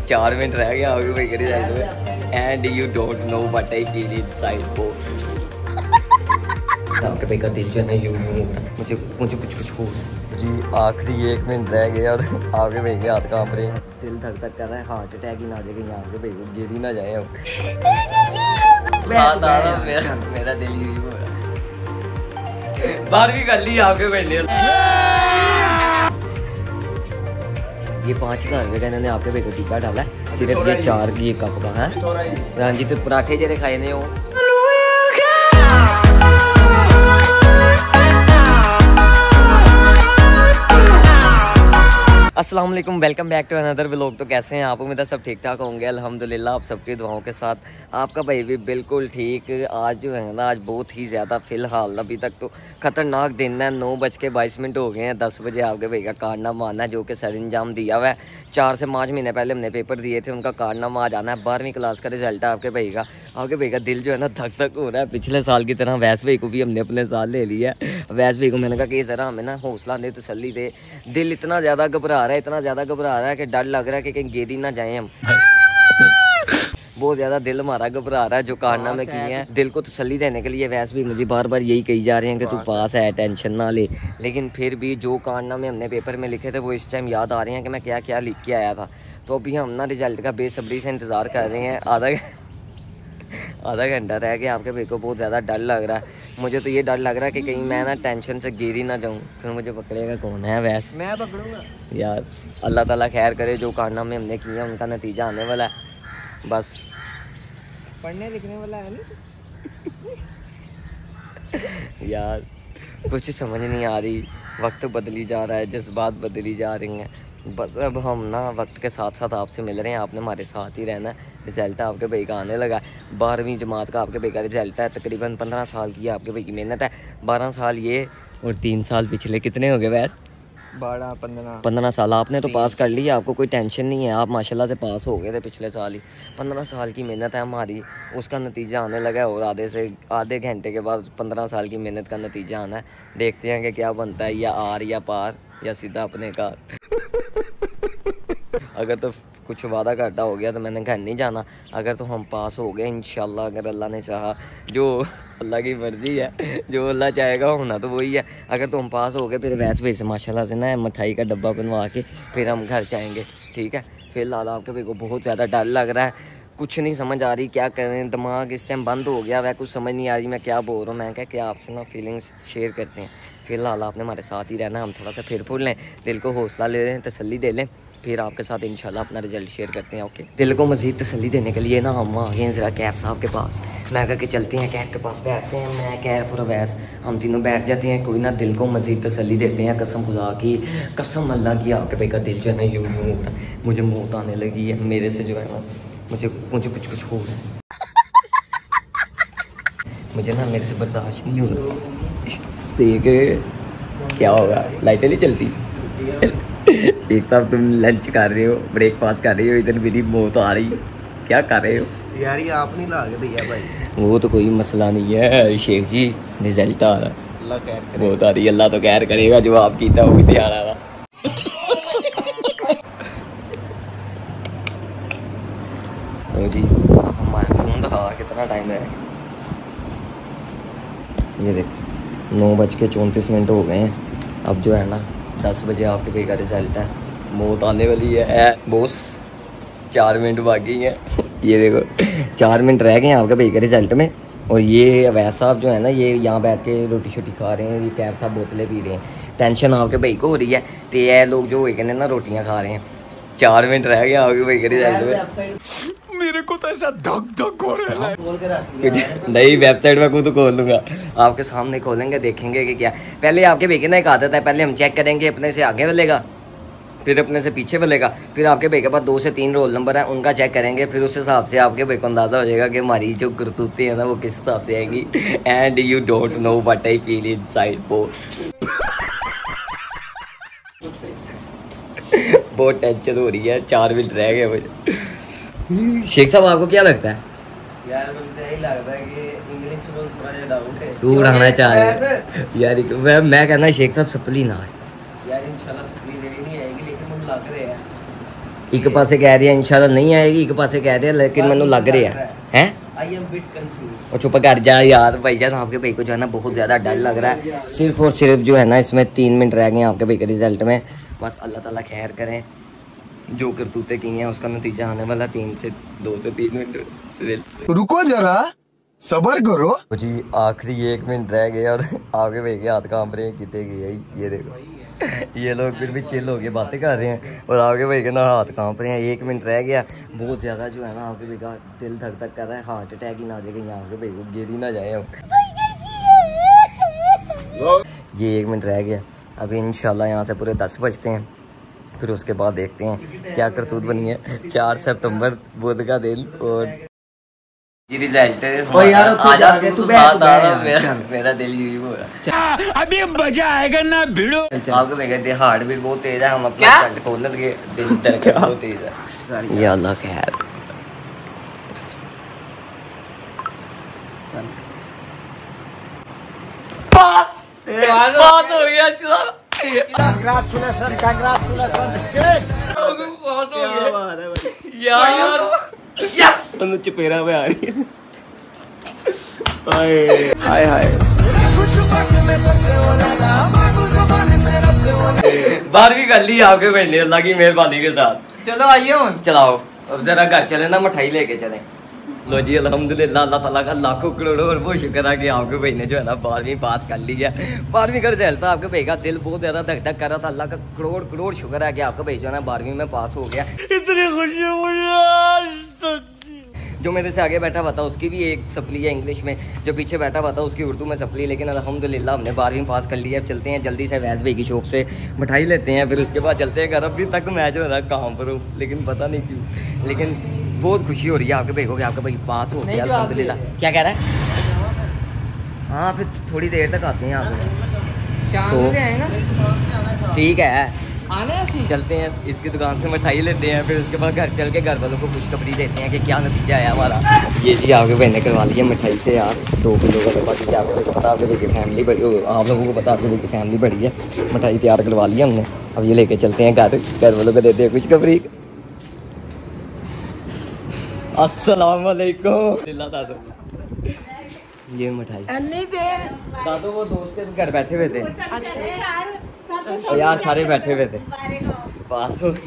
4 minute रह गए आपके भाई के रिजल्ट में and you don't know what I feel inside post. आपके भाई का दिल जो है ना यूं यूं हो रहा है, मुझे कुछ हो रहा है जी। आखिरी 1 मिनट रह गए और आपके भाई के हाथ कांप रहे हैं, दिल धक धक कर रहा है, हार्ट अटैक ही ना आ जाए कहीं आपके भाई को गिर ही ना जाए। मेरा दिल यूं हो रहा है। बाहर भी कर ली आपके भाई ने। ये 5,000 रुपये का इन्होंने आपके भाई को टीका डाला है, सिर्फ ये 4 की एक कप का है। हाँ जी, तो पराठे जरे खाए ने हो। अस्सलाम वालेकुम, welcome back to another vlog. तो कैसे हैं आप? उम्मीद है सब ठीक ठाक होंगे। अल्हम्दुलिल्लाह आप सबकी दुआओं के साथ आपका भाई भी बिल्कुल ठीक। आज जो है ना, आज बहुत ही ज़्यादा फ़िलहाल अभी तक तो ख़तरनाक दिन है। 9:22 हो गए हैं, 10 बजे आपके भाई का कारनामा आना है जो कि सर इंजाम दिया हुआ है। 4 से 5 महीने पहले हमने पेपर दिए थे, उनका कारनामा आ जाना है। 12वीं क्लास का रिजल्ट है आपके भाई का। आपके भाई का दिल जो है ना धक धक हो रहा है। पिछले साल की तरह वैस भाई को भी हमने अपने साथ ले लिया है। वैस भाई को मैंने कहा कि ज़रा हमें ना हौसला दे, तसल्ली दे। दिल इतना ज़्यादा घबरा रहा है, इतना ज़्यादा घबरा रहा है कि डर लग रहा है कि कहीं गिर ही ना जाए हम। बहुत ज़्यादा दिल हमारा घबरा रहा है। जो कारनामे किए हैं, दिल को तसल्ली देने के लिए वैसे भी मुझे बार बार यही कही जा रहे हैं कि तू पास है, टेंशन ना ले। लेकिन फिर भी जो कारनामे हमने पेपर में लिखे थे वो इस टाइम याद आ रहे हैं कि मैं क्या क्या लिख के आया था। तो अभी हम ना रिजल्ट का बेसब्री से इंतज़ार कर रहे हैं। आधा घंटा रह गया। आपके भाई को बहुत ज़्यादा डर लग रहा है। मुझे तो ये डर लग रहा है कि कहीं मैं ना टेंशन से गिर ही ना जाऊँ, फिर मुझे पकड़ेगा कौन है? वैसे मैं पकड़ूंगा यार। अल्लाह ताला खैर करे, जो कारनामे हमने किए हैं उनका नतीजा आने वाला है। बस पढ़ने लिखने वाला है नहीं यार, कुछ समझ नहीं आ रही। वक्त बदली जा रहा है, जज्बात बदली जा रही हैं। बस अब हम ना वक्त के साथ साथ आपसे मिल रहे हैं, आपने हमारे साथ ही रहना है। रिज़ल्ट आपके भाई का आने लगा है। 12वीं जमात का आपके भाई का रिज़ल्ट है। तकरीबन 15 साल की आपके भाई की मेहनत है। 12 साल ये और 3 साल पिछले। कितने हो गए वैसे? 15 साल। आपने तो पास कर लिया, आपको कोई टेंशन नहीं है। आप माशाल्लाह से पास हो गए थे पिछले साल ही। 15 साल की मेहनत है हमारी, उसका नतीजा आने लगा है। और आधे घंटे के बाद 15 साल की मेहनत का नतीजा आना है। देखते हैं कि क्या बनता है, या आर या पार या सीधा अपने कार। अगर तो कुछ वादा घाटा हो गया तो मैंने घर नहीं जाना। अगर तो हम पास हो गए इंशाल्लाह, अगर अल्लाह ने चाहा, जो अल्लाह की मर्ज़ी है, जो अल्लाह चाहेगा होना तो वही है। अगर तो हम पास हो गए फिर वैसे भी से माशाल्लाह से ना मिठाई का डब्बा बनवा के फिर हम घर जाएंगे, ठीक है। फिलहाल आपके भाई को बहुत ज़्यादा डर लग रहा है, कुछ नहीं समझ आ रही क्या करें। दिमाग इस टाइम बंद हो गया वह, कुछ समझ नहीं आ रही मैं क्या बोल रहा हूँ। मैं क्या आपसे ना फीलिंग्स शेयर करते हैं। फ़िलहाल आपने हमारे साथ ही रहना। हम थोड़ा सा फिर फूल लें, दिल को हौसला ले लें, तसल्ली दे लें, फिर आपके साथ इंशाल्लाह अपना रिजल्ट शेयर करते हैं। ओके, दिल को मज़ीद तसल्ली देने के लिए ना हम आ गए हैं ज़रा कैफ साहब के पास। मैं कह के चलते हैं, कैफ के पास बैठते हैं। मैं कैफ और अवैस हम तीनों बैठ जाते हैं। कोई ना दिल को मज़ीद तसल्ली देते हैं। कसम खुदा की, कसम अल्लाह की, आपके भाई का दिल जो है ना यूं यूं हो रहा है। मुझे मौत आने लगी है मेरे से, जो है ना मुझे कुछ हो रहा है। मुझे ना मेरे से बर्दाश्त नहीं हो रहा। क्या होगा? लाइटें नहीं चलती। शेख साहब तुम लंच कर रहे हो, ब्रेकफास्ट कर रहे हो, इधर मेरी मौत आ रही, क्या कर रहे हो यार? ये आप नहीं ला के दिया भाई। वो तो कोई मसला नहीं है शेख जी, रिजल्ट आ रहा है, अल्लाह खैर करे। मौत आ रही है, अल्लाह तो खैर करेगा। जो आप कीता वो भी आ रहा था। तो जी हमारा फ़ोन दिखा कितना टाइम है। ये देखो 9:34 हो गए हैं। अब जो है ना 10 बजे आपके भाई का रिजल्ट है। मौत आने वाली है बॉस, 4 मिनट बाकी हैं। ये देखो 4 मिनट रह गए हैं आपके भाई के रिजल्ट में। और ये अवैस साहब जो है ना, ये यहाँ बैठ के रोटी शोटी खा रहे हैं। ये कैफ साहब बोतलें पी रहे हैं। टेंशन आपके भाई को हो रही है, तो ये लोग जो हुए ना रोटियाँ खा रहे हैं। 4 मिनट रह गए आपके भाई के रिजल्ट में। मेरे को तो ऐसा धक धक हो रहा है। नहीं, वेबसाइट में खुद खोल लूँगा, आपके सामने खोलेंगे, देखेंगे कि क्या। पहले आपके भाई की ना एक आदत है, पहले हम चेक करेंगे अपने से आगे वालेगा, फिर अपने से पीछे वालेगा, फिर आपके भाई के पास 2 से 3 रोल नंबर है, उनका चेक करेंगे। फिर उस हिसाब से आपके भाई को अंदाज़ा हो जाएगा कि हमारी जो करतूतें हैं ना वो किस हिसाब से आएगी। And you don't know what I feel inside post. बहुत टेंशन हो रही है, 4 मिनट रह गए मुझे। शेख साहब आपको क्या लगता है? यार मुझे यही लगता है कि इंग्लिश में थोड़ा सा डाउट है। तू उड़ाना चाह रहा है यार? मैं कहना शेख साहब सप्ली ना है यार, इंशाल्लाह सप्ली देरी नहीं आएगी, लेकिन हम लग रहे हैं। एक पासे कह रही है इंशाल्लाह नहीं आएगी, एक पासे कह रही है लेकिन मैंने लग रहा है आई एम बिट कंफ्यूज। और चुप कर जा यार भाईजान, आपके भाई को जो है ना बहुत ज़्यादा डर लग रहा है। सिर्फ और सिर्फ जो है ना इसमें 3 मिनट रह गए हैं आपके भाई के रिजल्ट में। बस अल्लाह ताला खैर करें, जो करतूतें की हैं उसका नतीजा आने वाला 2 से 3 मिनट। रुको जरा सबर करो जी, आखिरी 1 मिनट रह गए और आपके भाई के हाथ कांप रहे हैं कितने गए। ये देखो ये लोग फिर भी चिल होके बातें कर रहे हैं और आपके भाई के ना हाथ कांप रहे हैं। 1 मिनट रह गया, बहुत ज़्यादा जो है ना आपके भाई का दिल धक धक कर रहा है, हार्ट अटैक ही ना आ जाए कहीं आपके भाई को गिर ही ना जाए। ये 1 मिनट रह गया, अभी इंशाल्लाह यहाँ से पूरे 10 बजते हैं, फिर उसके बाद देखते हैं क्या करतूत बनी है। 4 सितंबर बुध का दिन और ये रिजल्ट मेरा दिल यूं हो रहा अभी मजा आएगा ना भिड़ो। आपको मैं कहते हार्ट बीट बहुत तेज है, हम अपना कंट खोलने लगे, दिल धड़कन बहुत तेज है। या अल्लाह खैर, पास हो गया। कांग्रेचुलेशन यार यस चपेरा में आ रही है। हाय हाय 12वीं कर ली आपके भाई ने अल्लाह की मेहरबानी के साथ। चलो आइए चलाओ, अब जरा घर चले ना, मिठाई लेके चले। लो जी अल्हम्दुलिल्लाह, अल्लाह ताला का लाखों करोड़ों और वो शुक्र है कि आपके भाई ने जो है ना 12वीं पास कर ली है। 12वीं का रिजल्ट था, आपके भाई का दिल बहुत ज़्यादा धक धक कर रहा था। अल्लाह का करोड़ करोड़ शुक्र है कि आपका भाई जो है ना 12वीं में पास हो गया। इतनी खुशी मुझे। जो मेरे से आगे बैठा हुआ था उसकी भी एक सप्ली है इंग्लिश में, जो पीछे बैठा हुआ था उसकी उर्दू में सप्ली, लेकिन अल्हम्दुलिल्लाह हमने 12वीं पास कर लिया। अब चलते हैं जल्दी से वैस भाई की शॉप से मिठाई लेते हैं, फिर उसके बाद चलते हैं घर। अभी तक मैं जो है ना काम पर हूँ, लेकिन पता नहीं क्यों, लेकिन बहुत खुशी हो रही है आपके भाई को कि आपका भाई पास हो गया अल्हम्दुलिल्लाह। क्या कह रहा है? हाँ फिर थोड़ी देर तक आते हैं यहाँ पे, ठीक है चलते हैं इसकी दुकान से मिठाई लेते हैं, फिर उसके बाद घर चल के घर वालों को खुशखबरी देते हैं कि क्या नतीजा आया हमारा। ये जी आपके भाई ने करवा लिया मिठाई से यार 2 किलो का डब्बा। क्योंकि आपको पता आपके भाई की फैमिली बड़ी, आप लोगों को पता आपके भाई की फैमिली बड़ी है। मिठाई तैयार करवा लिया हमने, अब ये लेके चलते हैं घर वालों को देते हैं खुशखबरी। अस्सलाम वालेकुम दादू, ये मिठाई दादू वो दोस्त के घर बैठे हुए थे यार, सारे बैठे हुए थे पास हो।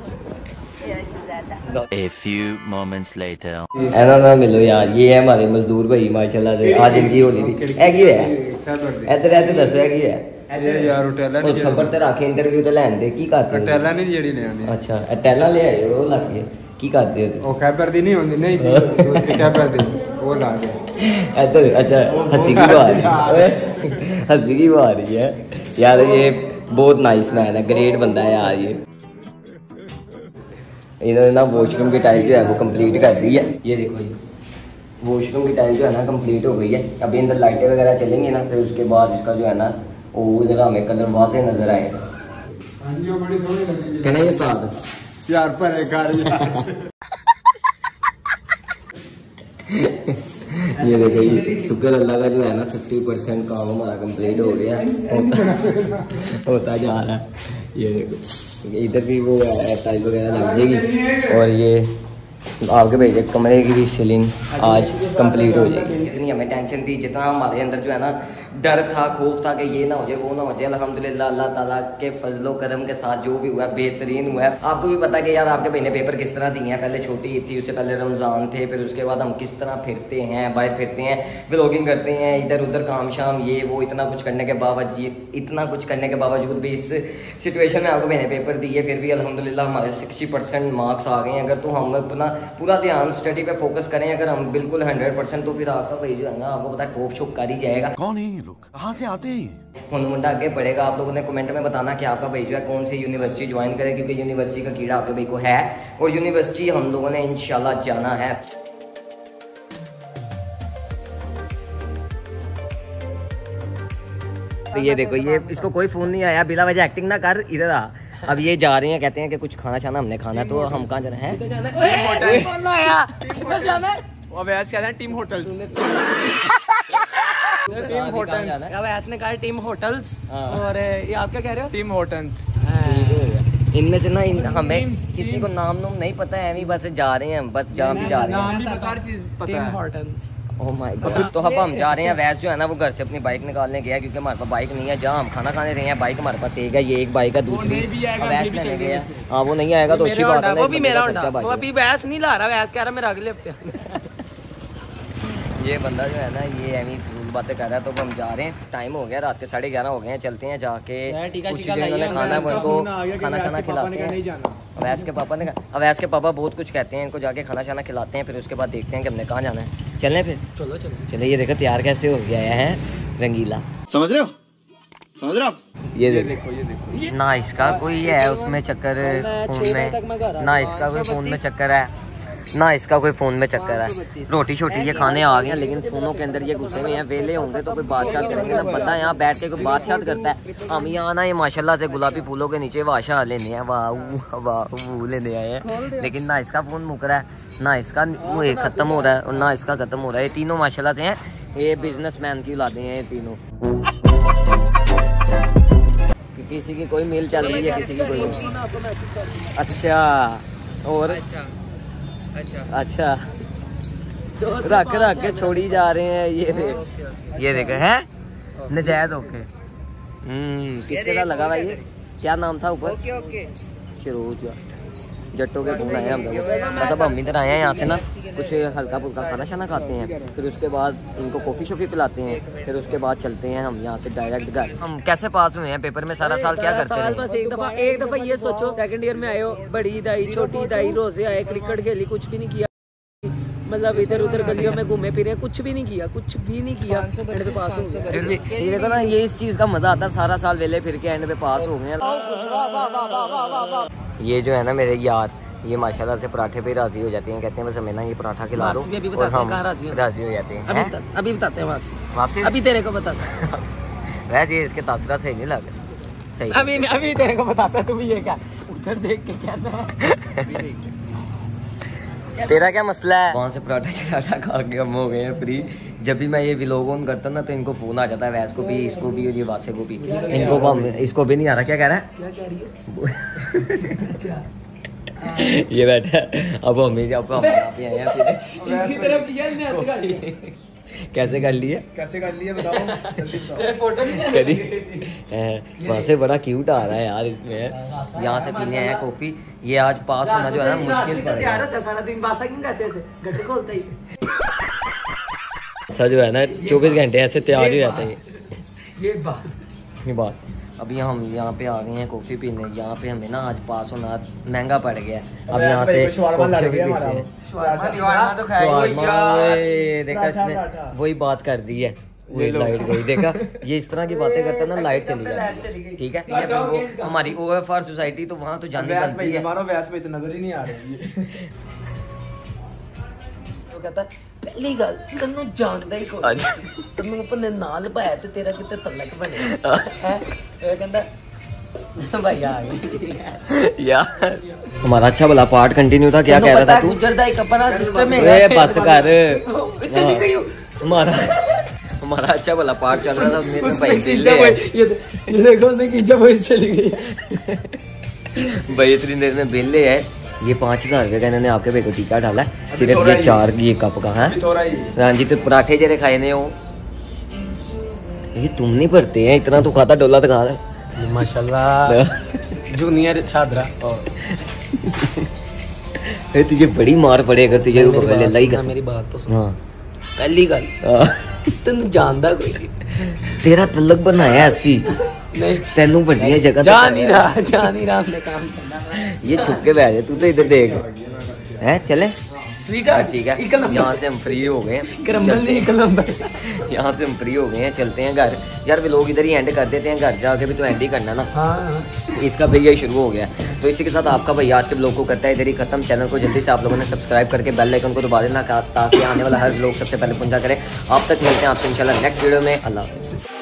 A few moments later. ऐसा ना मिलो यार, ये है हमारे मजदूर भाई माशाल्लाह से। आज इनकी होली थी, है की है इधर ऐसे दसो है की है यार होटल और खबर ते रख इंटरव्यू तो लैन दे की करते हो? होटल नहीं जेडी ले आनी। अच्छा अटेला ले आए हो लग गए की करते हो? ओ खैबर दी नहीं होंदी, नहीं दूसरी खैबर दी वो ला दे इधर। अच्छा हंसी की बात है, हंसी की बात है यार। ये बहुत नाइस मैन है, ग्रेट बंदा है यार। ये इन्होंने ना वॉशरूम की टाइल जो है वो कंप्लीट कर दी है। ये देखो ये वॉशरूम की टाइल जो है ना कंप्लीट हो गई है। अभी अंदर लाइटें वगैरह चलेंगी ना, फिर उसके बाद इसका जो है ना और ज़रा हमें कलर वाज़े नज़र आएगा। कहना ये स्वाद यार पर ये देखो ये शुक्र अल्लाह का जो है ना 50% काम हमारा कंप्लीट हो गया होता जा रहा है। ये देखो इधर भी वो टाइल वगैरह लग जाएगी और ये आपके भेजे कमरे की भी सीलिंग आज कंप्लीट हो जाएगी। इतनी हमें टेंशन थी, जितना हमारे अंदर जो है ना डर था, खौफ था कि ये ना हो जाए वो ना हो जाए, अल्हम्दुलिल्लाह अल्लाह ताला के फजलो करम के साथ जो भी हुआ है बेहतरीन हुआ है। आपको भी पता है कि यार आपके भाई ने पेपर किस तरह दिए हैं। पहले छोटी ईद थी, उससे पहले रमज़ान थे, फिर उसके बाद हम किस तरह फिरते हैं, बाहर फिरते हैं, व्लॉगिंग करते हैं, इधर उधर काम शाम ये वो, इतना कुछ करने के बावजूद भी इस सिचुएशन में आपको भाई ने पेपर दिए, फिर भी अल्हम्दुलिल्लाह हमारे 60% मार्क्स आ गए हैं। अगर तो हम अपना पूरा ध्यान स्टडी पे फोकस करें, अगर हम बिल्कुल 100%, तो फिर आपका भाई जो है ना आपको पता है टॉप शॉप कर ही जाएगा। कौन है ये लोग, कहाँ से आते हैं? मुंडा आगे पढ़ेगा। आप लोगों ने कमेंट में बताना कि आपका भाई जो है कौन सी यूनिवर्सिटी ज्वाइन करे, क्योंकि यूनिवर्सिटी का कीड़ा आपके भाई को है और यूनिवर्सिटी हम लोगों ने इंशाल्लाह जाना है। तो ये देखो ये इसको कोई फोन नहीं आया, बिला वजह एक्टिंग ना कर, इधर आ। अब ये जा रहे हैं, कहते हैं कि कुछ खाना छाना हमने खाना, तो हम कहाँ जाना है? टीम होटल टीम होटल्स और ये आप क्या कह रहे हो? Team hotels. इनमें से ना हमें किसी को नाम नहीं पता है, नहीं बस जा रहे हैं, बस जहाँ भी जा रहे हैं। नाम भी बता, हर चीज पता है। Oh my God. तो अब हम जा रहे हैं। वैस जो है ना वो घर से अपनी बाइक निकालने गया क्योंकि हमारे पास बाइक नहीं है। जहाँ हम खाना खाने रहे हैं बाइक हमारे पास एक है, ये एक बाइक है, दूसरी वैस लेने गया। हाँ वो नहीं आएगा तो अच्छी बात है, वो भी मेरा होंडा, वो अभी वैस नहीं ला रहा, वैस कह रहा मेरा अगले हफ्ते। ये बंदा जो है ना ये एनी फजूल बातें कर रहा है। तो हम जा रहे हैं, टाइम हो गया, रात के 11:30 हो गए हैं। चलते हैं जाके कुछ जिन्होंने खाना है उनको खाना शाना खिलाते हैं। अवैस के पापा ने अवैस के पापा बहुत कुछ कहते हैं, इनको जाके खाना शाना खिलाते हैं, फिर उसके बाद देखते हैं कि हमने कहाँ जाना है। चलें फिर? चलो चलो चले। ये देखो तैयार कैसे हो गया है रंगीला, समझ रहे हो? समझ रहे हो आप? ये देखो ना इसका कोई है उसमें चक्कर फोन में, ना इसका कोई फोन में चक्कर है, ना इसका कोई फोन में चक्कर है। रोटी छोटी ये खाने आ गए हैं लेकिन फोनों के अंदर ये घुसे हुए हैं। वेले होंगे तो कोई बातचीत करेंगे ना, बंदा यहाँ बैठ के कोई बातचीत करता है। हम यहाँ ना ये माशाल्लाह से गुलाबी फूलों के नीचे वाशा लेने हैं, वाह लेने आए हैं। लेकिन ना इसका फोन मुक रहा है, ना इसका खत्म हो रहा है और ना इसका खत्म हो रहा है। ये तीनों माशाल्लाह से हैं, ये बिजनेसमैन की औलादे हैं ये तीनों। किसी की कोई मेल चल रही है, किसी की कोई। अच्छा और अच्छा रख के छोड़ी जा रहे हैं। ये देखे हैं नजायज ओके। किसके साथ लगा भाई? ये क्या नाम था ऊपर? शिरोज जट्टों के फोन आए हम लोग। मतलब हम इधर आए हैं यहाँ से ना कुछ हल्का फुल्का खाना शाना खाते हैं, फिर उसके बाद इनको कॉफ़ी शॉफ़ी पिलाते हैं, फिर उसके बाद चलते हैं हम यहाँ से डायरेक्ट घर। हम कैसे पास हुए हैं पेपर में? सारा साल क्या करते हैं? बस एक दफा ये सोचो, सेकंड ईयर में आए हो, बड़ी दाई छोटी दाई रोजे आए, क्रिकेट खेली, कुछ भी नहीं किया। मतलब इधर उधर गलियों में घूमे फिरे, कुछ भी नहीं किया, कुछ भी नहीं किया। एंड पे पास हो गए। ये देखो ना, ये इस चीज़ का मजा आता है, सारा साल वेले फिर के एंड पे पास हो गए। ये जो है ना मेरे यार, ये माशाल्लाह से पराठे पे राजी हो जाते हैं, कहते हैं बस हमें ना ये पराठा खिला दो और हम राजी हो जाते हैं। अभी बताते हैं वापसी अभी तेरे को बताते हैं। वैसे ये इसके तासरा सही नहीं लग सही। अभी तेरे को बताते हैं। तुम ये क्या उधर देख के क्या तेरा क्या मसला है? वहाँ से पराठा चराठा खा के हम हो गए हैं फ्री। जब भी मैं ये व्लॉग ऑन करता ना तो इनको फोन आ जाता है, वैस को भी, इसको भी और ये वासे को भी। इनको इसको भी नहीं आ रहा। क्या कह रहा है? क्या कह रही है? ये बैठा है। अब हम यहाँ पे आए हैं। कैसे कर लिए बताओ। फोटो वहाँ से बड़ा क्यूट आ रहा है यार इसमें। यहाँ से पीने आया कॉफी। ये आज पास होना जो है ना मुश्किल पड़ रहा है। सारा दिन बासा क्यों कहते हैं? गटर खोलता ही ऐसा जो है ना 24 घंटे ऐसे तैयार ही रहता है ये बात। अभी हम यहाँ पे आ गए हैं कॉफ़ी पीने। यहाँ पे हमें ना आज पास होना महंगा पड़ गया है। अब यहाँ से देखा इसने वही बात कर दी है, वही लाइट गई। देखा ये इस तरह की बातें करता है ना, लाइट चली जाती। ठीक है, ये वो हमारी OFR सोसाइटी तो वहाँ तो जानी बनती है। नजर ही नहीं आ रही। तो कहता पहली गल तन्नू जानदा ही कोई तन्नू अपने नाल पाया ते तेरा किते तलक बने है। कहंदा भाई आ गई यार। हमारा अच्छा भला पार्ट कंटिन्यू था। क्या कह रहा था तू? गुजर दा एक अपना सिस्टम है। ए बस कर। चली गई हमारा अच्छा भला पार्ट चल रहा था। मेरे भाई बिल्ले ये देखो उसने की जब चली गई भाई। इतनी देर में बिल्ले है। ये 5000 रुपये का इन्होंने आपके भाई को टीका डाला है। सिर्फ ये 4 ये कप का है। हाँ जी, तो पराठे जरे खाए ने हो। ये तुम नहीं भरते हैं इतना, तो खाता डोला दिखा दे माशाल्लाह। जूनियर छात्रा तुझे बड़ी मार पड़े अगर तुझे मेरी बात तो सुन। हाँ पहली गल तेन जानदा कोई तेरा तलक बनाया ऐसी तेनू बढ़िया जगह जा नहीं रहा अपने काम करना। ये छुप के बैठे, तू तो इधर देख है। चले ठीक है, यहाँ से हम फ्री हो गए। यहाँ से हम फ्री हो गए हैं, चलते हैं घर। यार वे लोग इधर ही एंड कर देते हैं, घर जाके भी तो एंड ही करना ना। हाँ। इसका भैया शुरू हो गया। तो इसी के साथ आपका भैया आज के ब्लॉग को करता है इधर ही खत्म। चैनल को जल्दी से आप लोगों ने सब्सक्राइब करके बेल आइकन को दबा देना ताकि आने वाला हर ब्लॉग सबसे पहले पहुंचा करे। आप तक मिलते हैं आपसे इंशाल्लाह नेक्स्ट वीडियो में। अल्लाह हाफ़िज़।